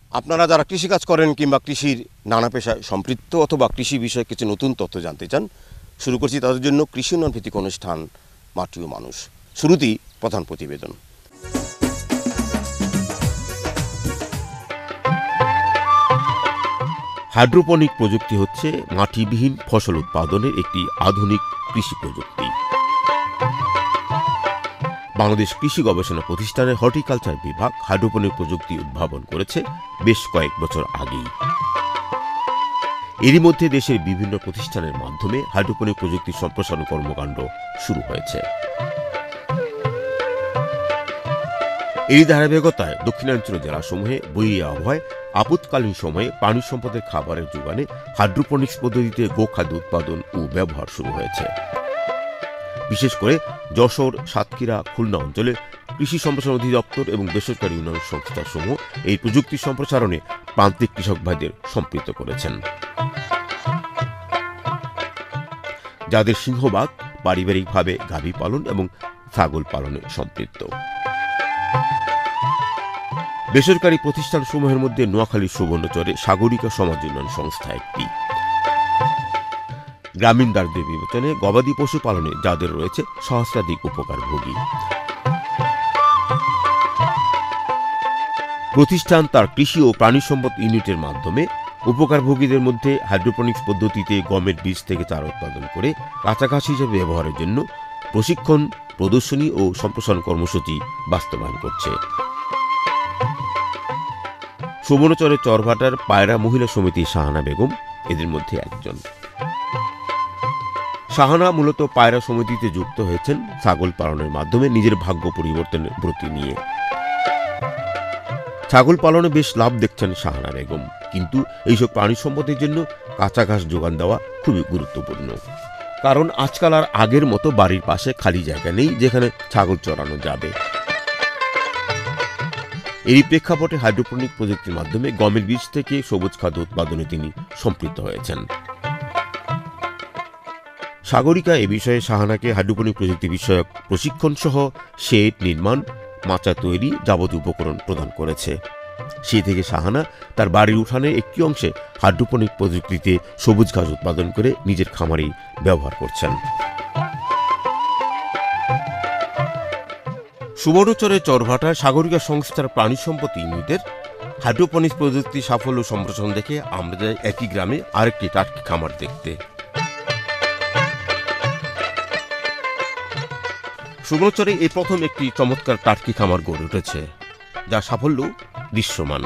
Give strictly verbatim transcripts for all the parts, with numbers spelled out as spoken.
আপনারা যারা কৃষিকাজ করেন কিংবা কৃষির নানা পেশায় সম্পৃক্ত অথবা কৃষি বিষয়ে কিছু নতুন তথ্য জানতে চান, শুরু করছি তাদের জন্য কৃষি উন্নয়ন ভিত্তিক অনুষ্ঠান মাটি ও মানুষ। শুরুতেই প্রধান প্রতিবেদন। হাইড্রোপনিক প্রযুক্তি হচ্ছে মাটিবিহীন ফসল উৎপাদনের একটি আধুনিক কৃষি প্রযুক্তি। বাংলাদেশ কৃষি গবেষণা প্রতিষ্ঠানের হর্টিকালচার বিভাগ হাইড্রোপনিক প্রযুক্তি উদ্ভাবন করেছে বেশ কয়েক বছর আগেই। এরই মধ্যে দেশের বিভিন্ন প্রতিষ্ঠানের মাধ্যমে হাইড্রোপনিক প্রযুক্তি সম্প্রসারণ কর্মকাণ্ড শুরু হয়েছে। এই ধারাবাহিকতায় দক্ষিণাঞ্চলীয় জেলাসমূহে বৈরী আবহাওয়ায় আপৎকালীন সময়ে পানি সম্পদের খাবারের যোগানে হাইড্রোপনিক্স পদ্ধতিতে গোখাদ্য উৎপাদন ও ব্যবহার শুরু হয়েছে। বিশেষ করে যশোর, সাতক্ষীরা, খুলনা অঞ্চলে কৃষি সম্প্রসারণ অধিদপ্তর এবং বেসরকারি উন্নয়ন সংস্থাসমূহ এই প্রযুক্তি সম্প্রসারণে প্রান্তিক কৃষক ভাইদের সম্পৃক্ত করেছেন, যাদের সিংহভাগ পারিবারিকভাবে গাভী পালন এবং ছাগল পালনে সম্পৃক্ত। বেসরকারি প্রতিষ্ঠানসমূহের মধ্যে নোয়াখালী সুবর্ণচরে সাগরিকা সমাজ উন্নয়ন সংস্থা একটি। গ্রামীণ দারিদ্র্য বিবেচনায় গবাদি পশু পালনে যাদের রয়েছে সহস্রাধিক উপকারভোগী। প্রতিষ্ঠান তার কৃষি ও প্রাণী সম্পদ ইউনিটের মাধ্যমে উপকারভোগীদের মধ্যে হাইড্রোপনিক্স পদ্ধতিতে গমের বীজ থেকে চারা উৎপাদন করে কাঁচা ঘাস হিসেবে ব্যবহারের জন্য প্রশিক্ষণ, প্রদর্শনী ও সম্প্রসারণ কর্মসূচি বাস্তবায়ন করছে। সুবর্ণচরের চরভাটার পায়রা মহিলা সমিতি শাহানা বেগম এদের মধ্যে একজন। শাহানা মূলত পায়রা সমিতিতে যুক্ত হয়েছেন ছাগল পালনের মাধ্যমে নিজের ভাগ্য পরিবর্তনের ব্রতী নিয়ে। ছাগল পালনে বেশ লাভ দেখছেন শাহানা বেগম, কিন্তু এইসব প্রাণী সম্পদের জন্য কাঁচা ঘাস যোগান দেওয়া খুবই গুরুত্বপূর্ণ। কারণ আজকাল আর আগের মতো বাড়ির পাশে খালি জায়গা নেই যেখানে ছাগল চড়ানো যাবে। এই প্রেক্ষাপটে হাইড্রোপনিক প্রযুক্তির মাধ্যমে গমের বীজ থেকে সবুজ খাদ্য উৎপাদনে তিনি সম্পৃক্ত হয়েছেন। সাগরিকা এ বিষয়ে শাহানাকে হাইড্রোপনিক প্রযুক্তি বিষয়ক প্রশিক্ষণ সহ শেড নির্মাণ, মাচা তৈরি যাবতীয় উপকরণ প্রদান করেছে। সেই থেকে শাহানা তার বাড়ির উঠানে একটি অংশে হাইড্রোপনিক প্রযুক্তিতে সবুজ ঘাস উৎপাদন করে নিজের খামারেই ব্যবহার করছেন। সুবর্ণচরের চরভাটার সাগরিকা সংস্থার প্রাণী সম্পদ ইউনিটের হাইড্রোপনিক্স প্রযুক্তি সাফল্য সম্প্রসারণ দেখে আমরা যাই একই গ্রামে আরেকটি টার্কি খামার দেখতে। সুবর্ণচরে এই প্রথম একটি চমৎকার টার্কি খামার গড়ে উঠেছে, যার সাফল্য দৃশ্যমান।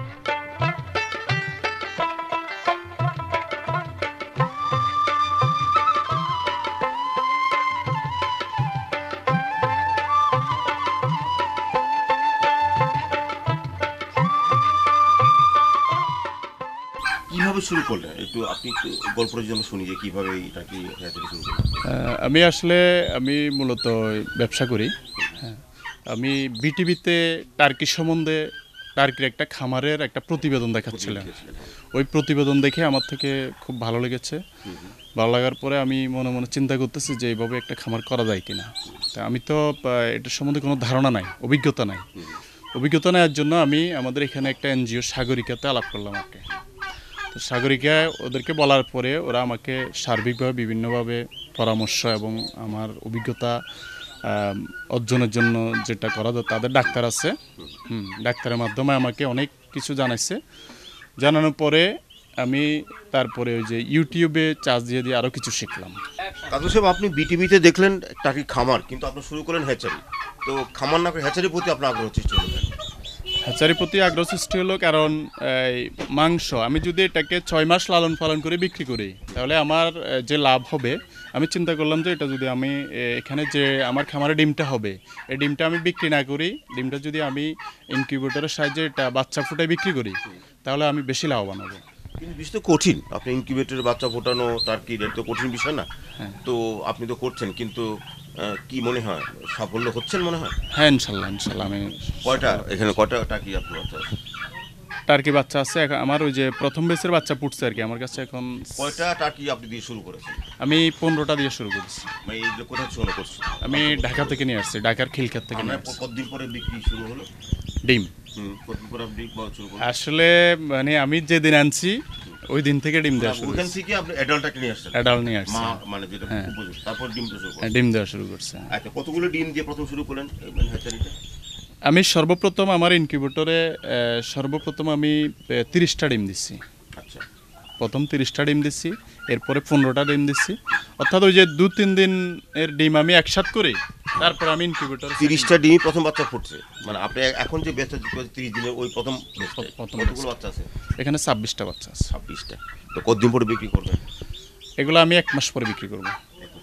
কিভাবে শুরু করলেন? একটু আপনি একটু গল্পের জন্য শুনি যে কিভাবে এটা কি শুরু করলেন। আমি আসলে আমি মূলত ব্যবসা করি। হ্যাঁ, আমি বিটিভিতে টার্কি সম্বন্ধে টার্কির একটা খামারের একটা প্রতিবেদন দেখাচ্ছিলাম। ওই প্রতিবেদন দেখে আমার থেকে খুব ভালো লেগেছে। ভালো লাগার পরে আমি মনে মনে চিন্তা করতেছি যে এইভাবে একটা খামার করা যায় কিনা। তা আমি তো এটার সম্বন্ধে কোনো ধারণা নাই, অভিজ্ঞতা নাই। অভিজ্ঞতা নেওয়ার জন্য আমি আমাদের এখানে একটা এনজিও সাগরিকাতে আলাপ করলাম। ওকে তো সাগরিকা ওদেরকে বলার পরে ওরা আমাকে সার্বিকভাবে বিভিন্নভাবে পরামর্শ এবং আমার অভিজ্ঞতা অর্জনের জন্য যেটা করা যায়, তাদের ডাক্তার আছে, হুম ডাক্তারের মাধ্যমে আমাকে অনেক কিছু জানাইছে। জানানোর পরে আমি তারপরে ওই যে ইউটিউবে চার্জ দিয়ে দিয়ে আরও কিছু শিখলাম। কাজল সাহেব, আপনি বিটিভিতে দেখলেন টার্কি খামার, কিন্তু আপনি শুরু করলেন হ্যাচারি। তো খামার না করে হ্যাচারির প্রতি আপনার আগ্রহ সৃষ্টি হলো? হ্যাচারির প্রতি আগ্রহ সৃষ্টি হলো কারণ এই মাংস আমি যদি এটাকে ছয় মাস লালন পালন করে বিক্রি করি তাহলে আমার যে লাভ হবে, আমি চিন্তা করলাম যে এটা যদি আমি এখানে যে আমার খামারে ডিমটা হবে, এই ডিমটা আমি বিক্রি না করি, ডিমটা যদি আমি ইনকিউবেটরের সাহায্যে এটা বাচ্চা ফুটায় বিক্রি করি তাহলে আমি বেশি লাভবান হব। কিন্তু বিষয় তো কঠিন, আপনি ইনকিউবেটরের বাচ্চা ফোটানো টার্কির এটা তো কঠিন বিষয় না? তো আপনি তো করছেন, কিন্তু কি মনে হয় সাফল্য হচ্ছেন মনে হয়? হ্যাঁ, ইনশাল্লাহ ইনশাল্লাহ। আমি কয়টা এখানে কয়টা টার্কি আপনি বাচ্চা আছে? টার্কি বাচ্চা আছে আমার, ওই যে প্রথম বেসের বাচ্চা ফুটছে আর কি আমার কাছে এখন। কয়টা টার্কি আপনি দিয়ে শুরু করেছেন? আমি পনেরোটা দিয়ে শুরু করেছি। মানে এইগুলো কোথায় শুরু করছি? আমি ঢাকা থেকে নিয়ে আসছি, ঢাকার খিলক্ষেত থেকে নিয়ে আসছি। কতদিন পরে বিক্রি শুরু হলো? ডিম। হুম, কতদিন পর আপনি বলা শুরু করলেন? আসলে মানে আমি যেদিন আনছি ওই দিন থেকে ডিম দেওয়া শুরু ওখান করছে। থেকে আপনি অ্যাডাল্টটাকে নিয়ে আসছেন, অ্যাডাল্ট নিয়ে আসছে, মা মানে যেটা হ্যাঁ। উপযুক্ত, তারপর ডিম তো শুরু হ্যাঁ, করছেন। ডিম দেওয়া শুরু করছে। আচ্ছা, কতগুলো ডিম দিয়ে প্রথম শুরু করলেন এই মানে হ্যাচারিটা? আমি সর্বপ্রথম আমার ইনকিউবেটরে সর্বপ্রথম আমি তিরিশটা ডিম দিচ্ছি। আচ্ছা, প্রথম তিরিশটা ডিম দিচ্ছি, এরপরে পনেরোটা ডিম দিচ্ছি, অর্থাৎ ওই যে দু তিন দিন এর ডিম আমি একসাথ করি, তারপর আমি ইনকিউবেটর তিরিশটা ডিমই প্রথম বাচ্চা ফুটছে, মানে আপনি এখন যে বেচটা তিরিশ দিনের ওই প্রথম বেচটাই। প্রথম কতগুলো বাচ্চা আছে? এখানে ছাব্বিশটা বাচ্চা আছে। ছাব্বিশটা। তো কতদিন পরে বিক্রি করবেন? এগুলো আমি এক মাস পরে বিক্রি করবো।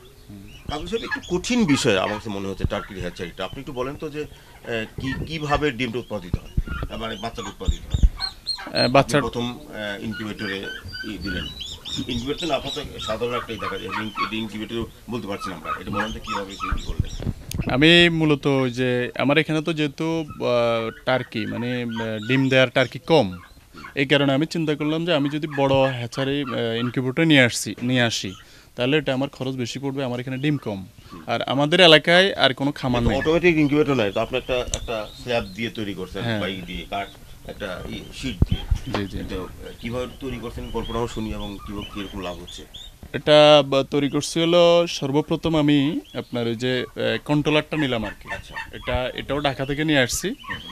কাজল সাহেব, একটু কঠিন বিষয় আমার কাছে মনে হচ্ছে টার্কির হ্যাচারিটা। আপনি একটু বলেন তো যে আহ, কি কিভাবে ডিমটা উৎপাদিত হয়, তার মানে বাচ্চাটা উৎপাদিত হয়। আহ, বাচ্চার আপনি প্রথম ইনকিউবেটরে দিলেন, ইনকিউবেটর না আপাতত সাধারণ একটাই দেখা যায়, ইনকিউবেটর বলতে পারছি না আমরা, এটা বলেন তো কিভাবে কি করলেন? আমি মূলত ওই যে আমার এখানে তো যেহেতু আহ, টার্কি মানে আহ, ডিম দেওয়ার টার্কি কম, এই কারণে আমি চিন্তা করলাম যে আমি যদি বড় হ্যাচারি ইনকিউবেটর নিয়ে আসছি নিয়ে আসি তাহলে এটা আমার খরচ বেশি পড়বে, আমার এখানে ডিম কম, আর আমাদের এলাকায় আর কোনো খামার নেই। অটোমেটিক ইনকিউবেটর নাই তো, আপনি একটা একটা স্ল্যাব দিয়ে তৈরি করছেন, হ্যাঁ। বা ই দিয়ে কাঠ, একটা শীট দিয়ে। জি জি তো কিভাবে তৈরি করছেন কল্পনাও শুনি, এবং কিভাবে কিরকম লাভ হচ্ছে? এটা বা তৈরি করছি হলো সর্বপ্রথম আমি আপনার ওই যে কন্ট্রোলারটা নিলাম আর কি। আচ্ছা, এটা এটাও ঢাকা থেকে নিয়ে আসছি।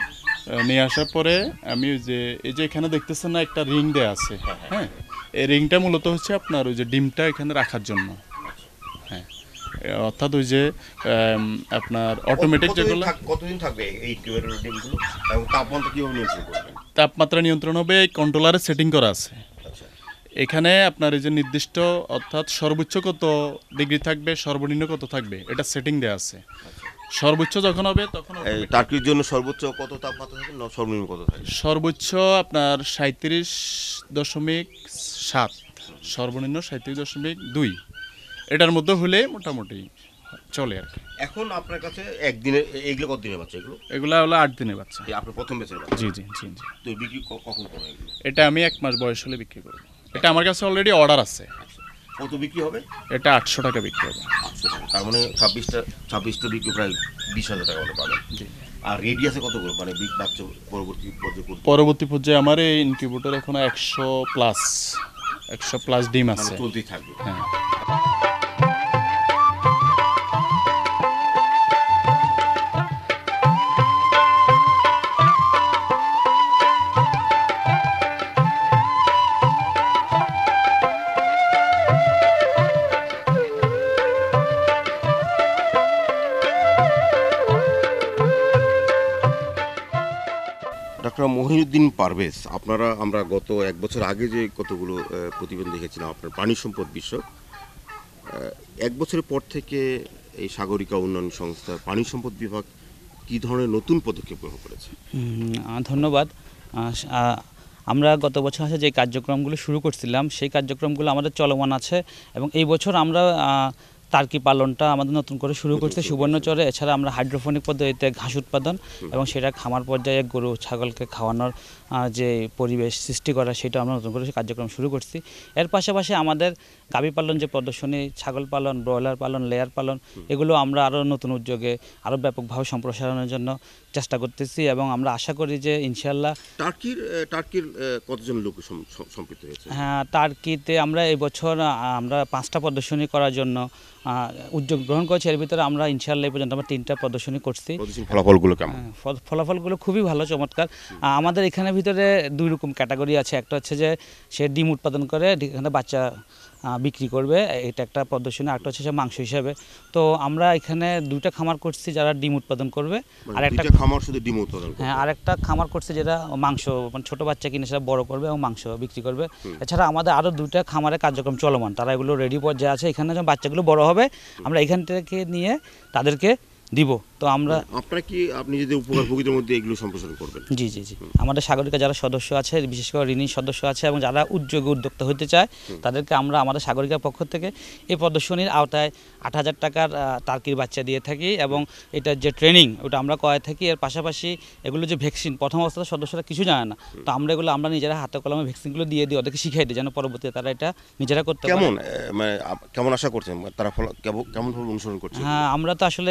আহ, নিয়ে আসার পরে আমি ওই যে এই যে এখানে দেখতেছেন না একটা রিং দেয়া আছে, হ্যাঁ, এই রিংটা মূলত হচ্ছে আপনার ওই যে ডিমটা এখানে রাখার জন্য, হ্যাঁ, এ অর্থাৎ ওই যে আম, আপনার অটোমেটিক কতদিন যেগুলো থাক- কতদিন থাকবে এই ইনকিউবেটর ডিমগুলো, এবং তাপমাত্রা কিভাবে নিয়ন্ত্রণ করবেন? তাপমাত্রা নিয়ন্ত্রণ হবে, এই কন্ট্রোলারে সেটিং করা আছে। আচ্ছা, এখানে আপনার এই যে নির্দিষ্ট অর্থাৎ সর্বোচ্চ কত ডিগ্রি থাকবে, সর্বনিম্ন কত থাকবে, এটা সেটিং দেওয়া আছে। সর্বোচ্চ যখন হবে তখন এই automatic- টার্কির জন্য সর্বোচ্চ কত তাপমাত্রা থাকে, না সর্বনিম্ন কত থাকে? সর্বোচ্চ আপনার সাঁত্রিশ দশমিক সাত, সর্বনিম্ন সাঁত্রিশ দশমিক দুই, এটার মধ্যে হলে মোটামুটি চলে আর কি। এখন আপনার কাছে একদিনে এগুলো কত দিনের বাচ্চা এগুলো? এগুলা হলো আট দিনের বাচ্চা। এই আপনার প্রথম বেচের বাচ্চা। জি জি জি জি তো বিক্রি ক- কখন করবেন এগুলো? এটা আমি এক মাস বয়স হলে বিক্রি করবো। এটা আমার কাছে অলরেডি অর্ডার আছে। আচ্ছা, কত বিক্রি হবে? এটা আটশো টাকা বিক্রি হবে। আটশো টাকা, তার মানে ছাব্বিশটা ছাব্বিশটা বিক্রি প্রায় বিশ হাজার টাকা মতো পাবেন। জি। আর রেডিয়াসে কত করে, মানে বিগ বাচ্চা পরবর্তী পর্যায়ে করতে পরবর্তী পর্যায়ে আমার এই ইনকিউবেটর এখন একশো প্লাস একশো প্লাস ডিম মানে আছে। চলতেই থাকবে। হ্যাঁ। ডাক্তার মহিউদ্দিন পারভেজ, আপনারা আমরা গত এক বছর আগে যে কতগুলো আহ, প্রতিবেদন দেখেছিলাম আপনার প্রাণী সম্পদ বিষয়ক, আহ, এক বছরের পর থেকে এই সাগরিকা উন্নয়ন সংস্থা প্রাণী সম্পদ বিভাগ কি ধরনের নতুন পদক্ষেপ গ্রহণ করেছে? হুম, আহ, ধন্যবাদ। আহ, স- আহ, আমরা গত বছর আছে যে কার্যক্রমগুলো শুরু করছিলাম সেই কার্যক্রমগুলো আমাদের চলমান আছে, এবং এই বছর আমরা আহ, টার্কি পালনটা আমাদের নতুন করে শুরু করছি সুবর্ণচরে। এছাড়া আমরা হাইড্রোফোনিক পদ্ধতিতে ঘাস উৎপাদন এবং সেটা খামার পর্যায়ে গরু ছাগলকে খাওয়ানোর আহ, যে পরিবেশ সৃষ্টি করা, সেটা আমরা নতুন করে কার্যক্রম শুরু করছি। এর পাশাপাশি আমাদের গাভী পালন যে প্রদর্শনী, ছাগল পালন, ব্রয়লার পালন, লেয়ার পালন, এগুলো আমরা আরও নতুন উদ্যোগে আরও ব্যাপকভাবে সম্প্রসারণের জন্য চেষ্টা করতেছি, এবং আমরা আশা করি যে ইনশাল্লাহ টার্কির আহ, টার্কির আহ, কতজন লোক সম- সম- সম্পৃক্ত হয়েছে? হ্যাঁ, টার্কিতে আমরা এই বছর আহ, আমরা পাঁচটা প্রদর্শনী করার জন্য আহ, উদ্যোগ গ্রহণ করেছি। এর ভিতরে আমরা ইনশাল্লাহ এই পর্যন্ত আমরা তিনটা প্রদর্শনী করছি। প্রদর্শনী ফলাফলগুলো কেমন? হ্যাঁ, ফল- ফলাফলগুলো খুবই ভালো, চমৎকার। আহ, আমাদের এখানে ভিতরে দুই রকম ক্যাটাগরি আছে। একটা হচ্ছে যে সে ডিম উৎপাদন করে এখানে বাচ্চা আহ, বিক্রি করবে, এটা একটা প্রদর্শনী। আরেকটা হচ্ছে সে মাংস হিসাবে। তো আমরা এখানে দুইটা খামার করছি যারা ডিম উৎপাদন করবে, মানে আর একটা দুইটা খামার শুধু ডিম উৎপাদন করে? হ্যাঁ, আরেকটা খামার করছে যেটা মাংস, মানে ছোটো বাচ্চা কিনে সেটা বড় করবে এবং মাংস বিক্রি করবে। এছাড়া আমাদের আরও দুইটা খামারের কার্যক্রম চলমান, তারা এগুলো রেডি পর্যায়ে আছে। এখানে যখন বাচ্চাগুলো বড় হবে আমরা এখান থেকে নিয়ে তাদেরকে দিব। তো আমরা আপনারা কি আপনি যদি উপকারভোগীদের মধ্যে এগুলো সম্প্রসারণ করবেন? জি জি জি আমাদের সাগরিকা যারা সদস্য আছে, বিশেষ করে ঋণী সদস্য আছে এবং যারা উদ্যোগে উদ্যোক্তা হতে চায়, তাদেরকে আমরা আমাদের সাগরিকার পক্ষ থেকে এই প্রদর্শনীর আওতায় আট হাজার টাকার আহ, টার্কির বাচ্চা দিয়ে থাকি, এবং এটার যে ট্রেনিং ওটা আমরা করাই থাকি। এর পাশাপাশি এগুলো যে ভ্যাকসিন, প্রথম অবস্থায় সদস্যরা কিছু জানে না, তো আমরা এগুলো আমরা নিজেরা হাতে কলমে ভ্যাকসিনগুলো দিয়ে দিই, ওদেরকে শিখাই দিই যেন পরবর্তীতে তারা এটা নিজেরা করতে পারে। কেমন আহ, মানে আপ- কেমন আশা করছেন তারা ফল কেমন কেমন ভাবে অনুসরণ করছে? হ্যাঁ, আমরা তো আসলে এবার দেখতে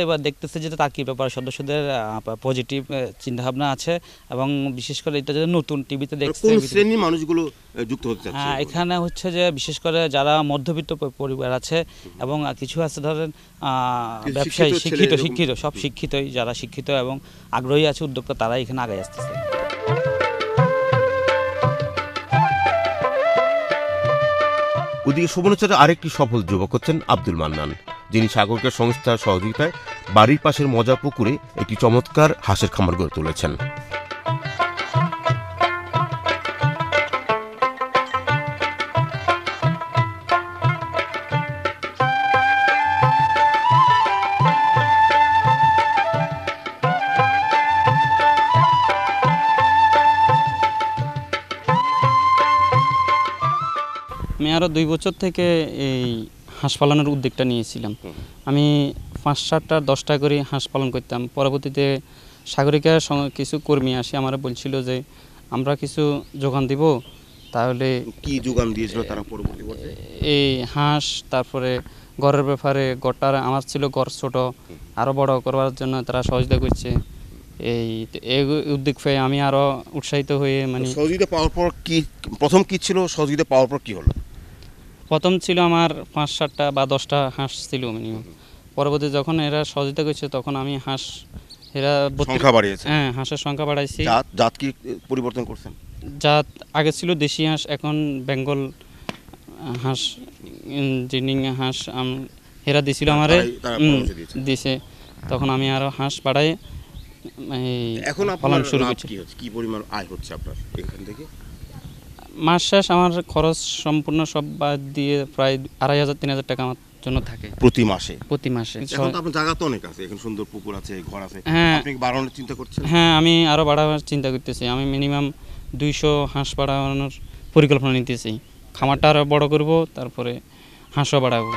দেখতেছি যে তার্কিক ব্যাপারে সদস্যদের পজিটিভ চিন্তাভাবনা আছে এবং বিশেষ করে এটা যে নতুন টিভিতে দেখছে কোন শ্রেণীর মানুষগুলো যুক্ত হতে চাচ্ছে? হ্যাঁ, এখানে হচ্ছে যে বিশেষ করে যারা মধ্যবিত্ত প- পরিবার আছে এবং কিছু আছে ধরেন আহ, ব্যবসায়ী শিক্ষিত ছেলে শিক্ষিত এরকম- শিক্ষিত সব শিক্ষিতই যারা শিক্ষিত এবং আগ্রহী আছে উদ্যোক্তা তারা এখানে আগে আসতেছে। ওদিকে সুবর্ণচরে আরেকটি সফল যুবক হচ্ছেন আব্দুল মান্নান, যিনি সাগরকার সংস্থার সহযোগিতায় বাড়ির পাশের মজা পুকুরে একটি চমৎকার হাঁসের খামার গড়ে তুলেছেন। আমি আরও দুই বছর থেকে এই হাঁস পালনের উদ্যোগটা নিয়েছিলাম। আমি পাঁচ সাতটা দশটা করে হাঁস পালন করতাম। পরবর্তীতে সাগরিকার সঙ্গে কিছু কর্মী আসে আমার বলছিল যে আমরা কিছু যোগান দিব, তাহলে কি যোগান দিয়েছিল তারা পরবর্তী পর্যায়ে? এই হাঁস, তারপরে ঘরের ব্যাপারে ঘরটার আমার ছিল ঘর ছোট, আরও বড় করবার জন্য তারা সহযোগিতা করছে। এই এই উদ্যোগ পেয়ে আমি আরও উৎসাহিত হয়ে মানে সহযোগিতা পাওয়ার পর কি প্রথম কি ছিল, সহযোগিতা পাওয়ার পর কি হলো? প্রথম ছিল আমার পাঁচ সাতটা বা দশটা হাঁস ছিল মিনিমাম। পরবর্তী যখন এরা সহযোগিতা করছে তখন আমি হাঁস এরা বত্রিশ- সংখ্যা বাড়িয়েছে? হ্যাঁ, হাঁসের সংখ্যা বাড়াইছি। জাত জাত কি পরিবর্তন করছেন? জাত আগে ছিল দেশি হাঁস, এখন বেঙ্গল হাঁস, উম, জিনিং হাঁস আম- এরা দিছিল আমারে, তারাই- তারা উম, পরামর্শ দিয়েছে। দিছে। তখন আমি আরও হাঁস বাড়াই এই এখন পালন আপনার শুরু লাভ করছি। কি হচ্ছে, কি পরিমাণ আয় হচ্ছে আপনার এখান থেকে? মাস শেষ আমার খরচ সম্পূর্ণ সব বাদ দিয়ে প্রায় আড়াই হাজার তিন হাজার টাকা আমার জন্য থাকে প্রতি মাসে? প্রতি মাসে। এখন তো আপনার জায়গা তো অনেক আছে, এখন সুন্দর পুকুর আছে, ঘর আছে, হ্যাঁ। আপনি কি বাড়ানোর চিন্তা করছেন? হ্যাঁ, আমি আরও বাড়াবার চিন্তা করতেছি। আমি মিনিমাম দুইশো হাঁস বাড়ানোর পরিকল্পনা নিতেছি। খামারটা আরও বড় করব, তারপরে হাঁসও বাড়াবো।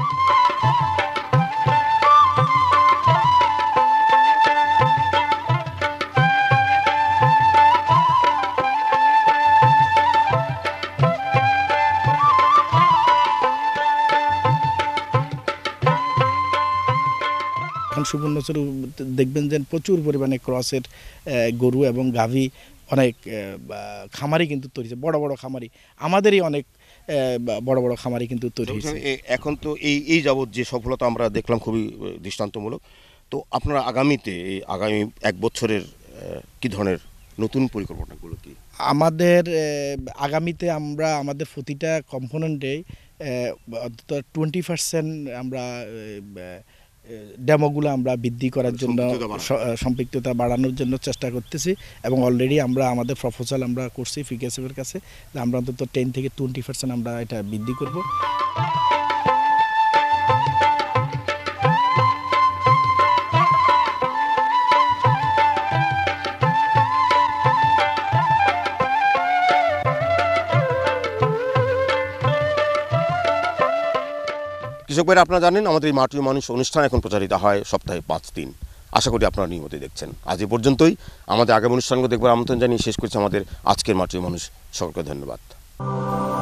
এখন সুবর্ণচর দেখবেন যে প্রচুর পরিমাণে ক্রসের আহ, গরু এবং গাভী অনেক আহ, বা খামারি কিন্তু তৈরি হয়েছে, বড় বড় খামারি আমাদেরই অনেক আহ, বা- বড় বড় খামারি কিন্তু তৈরি হয়েছে। এ- এখন তো এই এই যাবৎ যে সফলতা আমরা দেখলাম খুবই আহ, দৃষ্টান্তমূলক। তো আপনারা আগামীতে এই আগামী এক বছরের আহ, কি ধরনের নতুন পরিকল্পনাগুলো কি? আমাদের আহ, আগামীতে আমরা আমাদের প্রতিটা কম্পোনেন্টে অন্তত টোয়েন্টি পার্সেন্ট আমরা ডেমোগুলো আমরা বৃদ্ধি করার জন্য সম্পৃক্ততা বাড়ানো। স- আহ, সম্পৃক্ততা বাড়ানোর জন্য চেষ্টা করতেছি এবং অলরেডি আমরা আমাদের প্রপোজাল আমরা করছি ফিকেসের কাছে যে আমরা অন্তত টেন থেকে টোয়েন্টি পার্সেন্ট আমরা এটা বৃদ্ধি করব। কৃষক ভাইরা, আপনারা জানেন আমাদের এই মাটি ও মানুষ অনুষ্ঠান এখন প্রচারিত হয় সপ্তাহে পাঁচ দিন। আশা করি আপনারা নিয়মিত দেখছেন। আজ এ পর্যন্তই। আমাদের আগামী অনুষ্ঠানগুলো দেখবার আমন্ত্রণ জানিয়ে শেষ করছি আমাদের আজকের মাটি ও মানুষ। সকলকে ধন্যবাদ।